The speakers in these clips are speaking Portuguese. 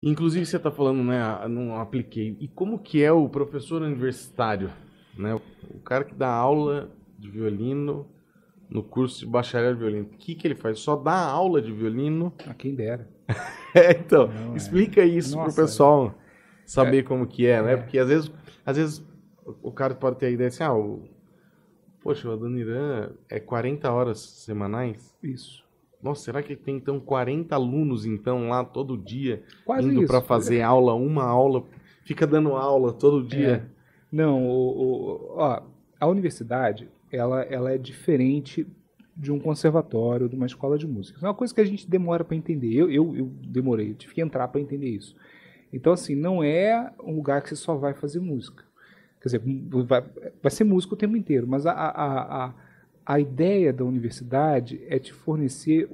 Inclusive você está falando, né? Não apliquei. E como que é o professor universitário, né? O cara que dá aula de violino no curso de bacharel de violino. O que que ele faz? Só dá aula de violino? A quem dera. Então, Não é. explica isso pro Nossa, pessoal é, saber como que é, né? é Porque às vezes o cara pode ter a ideia assim, poxa, o Adoniran é 40 horas semanais? isso. Nossa, será que tem então 40 alunos então lá todo dia Quase indo para isso. fazer aula, uma aula, fica dando aula todo É. dia? Não, ó, a universidade, ela é diferente de um conservatório, de uma escola de música. Isso é uma coisa que a gente demora para entender. Eu demorei, eu tive que entrar para entender isso. Então, assim, não é um lugar que você só vai fazer música. Quer dizer, vai ser música o tempo inteiro, mas a ideia da universidade é te fornecer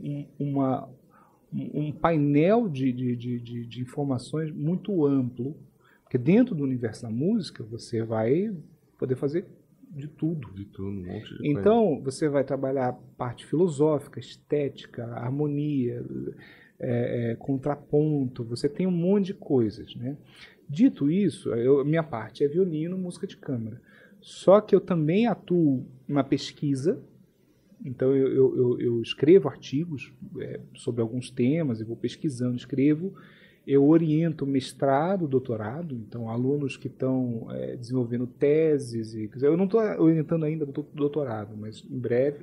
um painel de informações muito amplo, porque dentro do universo da música você vai poder fazer de tudo. De tudo, um monte de coisa. Então, você vai trabalhar parte filosófica, estética, harmonia, contraponto, você tem um monte de coisas, né? Dito isso, minha parte é violino, música de câmara. Só que eu também atuo na pesquisa, então eu escrevo artigos sobre alguns temas, eu vou pesquisando, escrevo, eu oriento mestrado, doutorado, então alunos que estão desenvolvendo teses, quer dizer, eu não estou orientando ainda doutorado, mas em breve.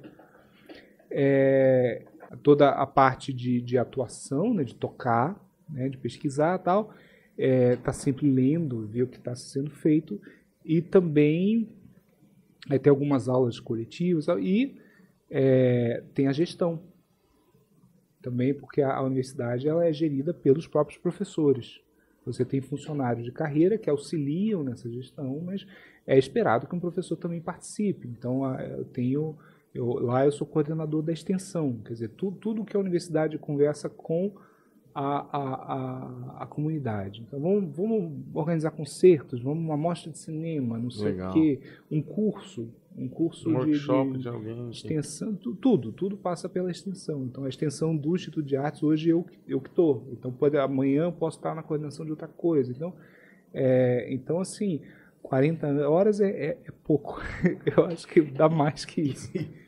Toda a parte de atuação, né, de tocar, né, de pesquisar e tal, está sempre lendo, ver o que está sendo feito, e também tem algumas aulas coletivas, e tem a gestão também, porque a universidade ela é gerida pelos próprios professores. Você tem funcionários de carreira que auxiliam nessa gestão, mas é esperado que um professor também participe. Então, lá eu sou coordenador da extensão, quer dizer, tudo que a universidade conversa com a comunidade. Então, vamos organizar concertos, uma mostra de cinema, não sei o quê, um curso workshop de alguém. extensão, tudo passa pela extensão. Então, a extensão do Instituto de Artes, hoje eu que estou. Então, amanhã eu posso estar na coordenação de outra coisa. Então assim, 40 horas é pouco. Eu acho que dá mais que isso.